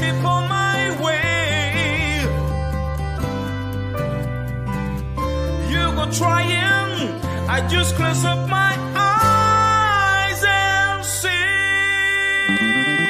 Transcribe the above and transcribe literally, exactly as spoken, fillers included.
keep on my way. You go trying, I just close up my eyes and see.